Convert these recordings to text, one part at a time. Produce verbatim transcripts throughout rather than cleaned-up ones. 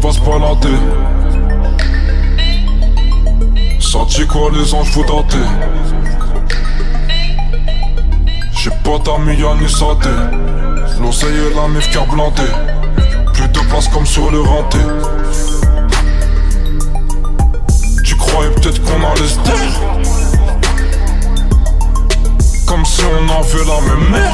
va se balader. Ça dit quoi les anges vous dater? J'ai pas d'amis y'a ni saté. L'oseille et la mif car blindé. Plus de place comme sur le renté. Tu croyais peut-être qu'on allait se taire, comme si on avait la même mère.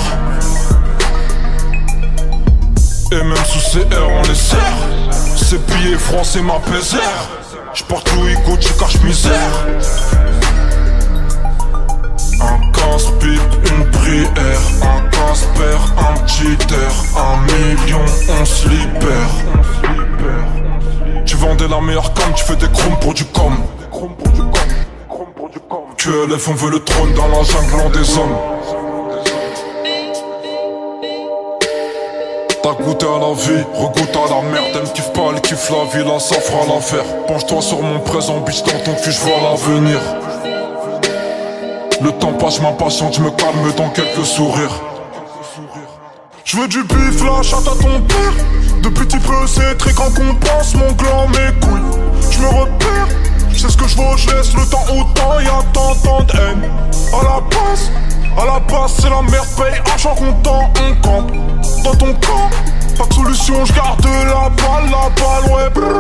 Et même sous C R on les serre. Ces billets français m'apaisèrent. J'porte Louis Gucci car j'misère. Un casse-pipe, une prière. Un casse-père, un petit air. Un million, on se libère. Tu vendais la meilleure com, tu fais des chrome pour du com. Q L F on veut le trône dans la jungle en des hommes. T'as goûté à la vie, regoute à la merde. Elle me kiffe pas, elle kiffe la vie, là ça fera l'affaire. Penche-toi sur mon présent, bitch, dans ton cul, j'vois l'avenir. Le temps passe, m'impatiente, j'me calme dans quelques sourires. J'veux du bif, la chatte à ton père. De petit peu, c'est très grand qu'on pense, mon gland, mes couilles. J'me repère, j'sais ce que j'vaux, j'laisse le temps au temps, y'a tant, tant de haine. À la base, à la base, c'est la merde, paye argent comptant, on campe. Dans ton camp, pas de solution, j'garde la balle, la balle, ouais, brr.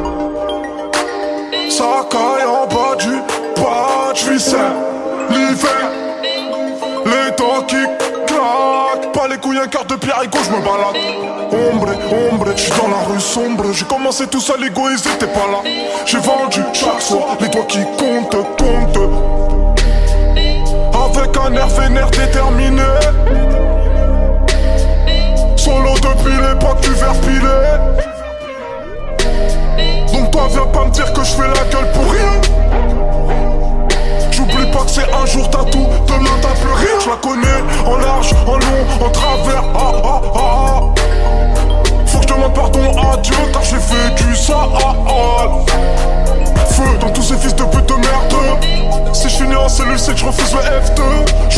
Ça caille en bas du pas, j'suis seul. L'hiver, les dents qui claquent. Pas les couilles, un quart de pierre, égo, j'me balade. Ombre, ombre, j'suis dans la rue sombre. J'ai commencé tout seul, égoïsé, t'es pas là. J'ai vendu chaque soir, les doigts qui comptent, comptent. Avec un air vénère déterminé. Solo depuis l'époque du verre pilé. Donc toi viens pas me dire que je fais la gueule pour rien. J'oublie pas que c'est un jour t'as tout, demain t'as plus rien. Je la connais en large, en long, en travers. Ah ah ah ah. Faut que je demande pardon à Dieu car j'ai fait du sale. Feu dans tous ces fils de pute de merde. Si je finis en cellule c'est que je refuse le F deux.